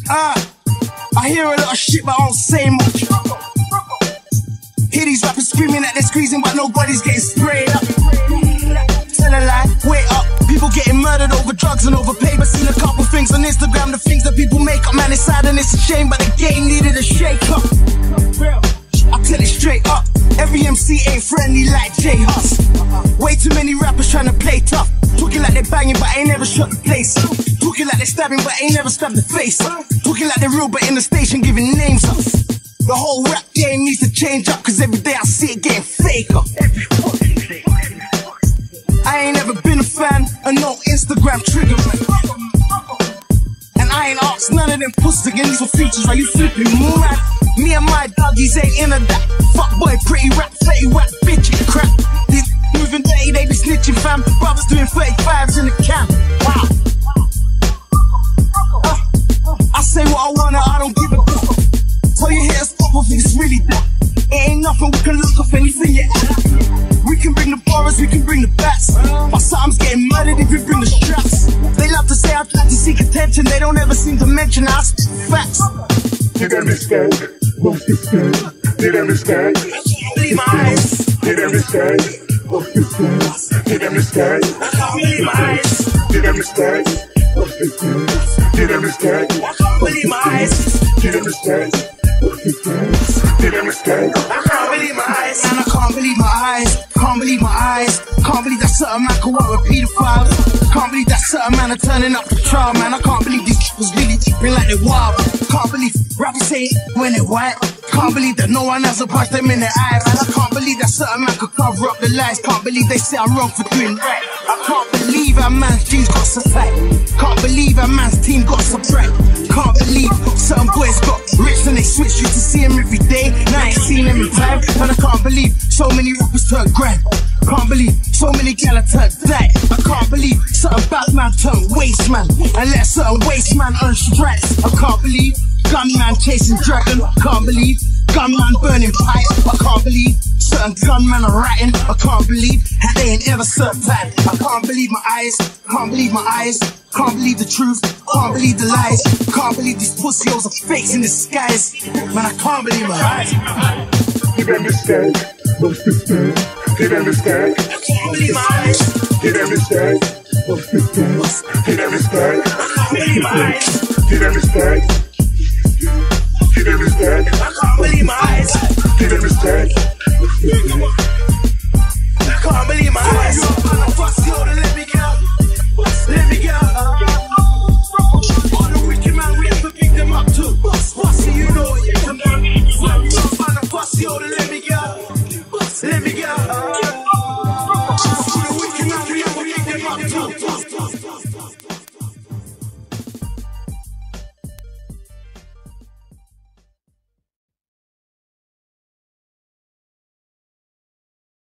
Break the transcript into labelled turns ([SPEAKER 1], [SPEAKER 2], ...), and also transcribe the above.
[SPEAKER 1] I hear a lot of shit, but I don't say much. Hear these rappers screaming that they're squeezing, but nobody's getting sprayed up. Tell a lie, wait up. People getting murdered over drugs and over paper. Seen a couple things on Instagram, the things that people make up. Man, it's sad and it's a shame, but the game needed a shake up. I tell it straight up, every MC ain't friendly like J-Hus. Way too many rappers trying to play tough. Talking like they're banging, but ain't never shut the place up. Talking like they're stabbing, but ain't never stabbed the face. Talking like they're real, but in the station giving names up. The whole rap game needs to change up, cause every day I see it getting faker. I ain't never been a fan of no Instagram triggering. And I ain't asked none of them pussies again, these for features, are you flipping mad? Me and my doggies ain't into that. Fuck boy, pretty rap, fatty whack, bitch, crap. These moving dirty, they be snitching fam. Brothers doing 35s in the camp. Wow. I say what I wanna, I don't give a fuck. Tell your haters stop off if it's really that. It ain't nothing, we can look off anything you add. We can bring the borrows, we can bring the bats. But sometimes getting murdered if we bring the straps. They love to say I try to seek attention, they don't ever seem to mention us. Facts.
[SPEAKER 2] Did I mistake? What's this thing? Did I mistake?
[SPEAKER 1] Believe my eyes.
[SPEAKER 2] Did I mistake? What's this thing? Did I mistake?
[SPEAKER 1] I can't believe my eyes.
[SPEAKER 2] Did I mistake? What's this thing? Did I mistake?
[SPEAKER 1] I can't believe my eyes.
[SPEAKER 2] Did I mistake? What's this thing? Did I mistake?
[SPEAKER 1] I can't believe my eyes. And I can't believe my eyes. Can't believe my eyes. Can't believe that certain man could work with pedophiles. Can't believe that certain man are turning up for trial, man. I can't believe these was really tripping like they wild. Can't believe rappers say it when they're white. Can't believe that no one has a punch them in their eyes. And I can't believe that certain man could cover up the lies. Can't believe they say I'm wrong for doing right. I can't believe our man's jeans got so tight. Can't believe our man's team got so bright. Can't believe certain boys got rich and they switch. Used to see him every day, now I ain't seen him in time. And I can't believe so many rappers turned grand. Can't believe so many gala turned that. I can't believe certain Batman turned waste man and let certain waste man earn stripes. I can't believe gunman chasing dragon. I can't believe gunman burning pipe. I can't believe certain gunmen are ratting. I can't believe how they ain't ever served that. I can't believe my eyes. Can't believe my eyes. Can't believe the truth. Can't believe the lies. Can't believe these pussies are fakes in disguise. Man, I can't believe my eyes.
[SPEAKER 2] Did I mistake? What's this thing? Did I mistake?
[SPEAKER 1] I can't believe my eyes.
[SPEAKER 2] Did I mistake? What's this thing? Did I mistake?
[SPEAKER 1] I can't believe my eyes.
[SPEAKER 2] Did I mistake? Did I mistake?
[SPEAKER 1] I can't believe my eyes.
[SPEAKER 2] Did I mistake?
[SPEAKER 1] I can't believe my eyes.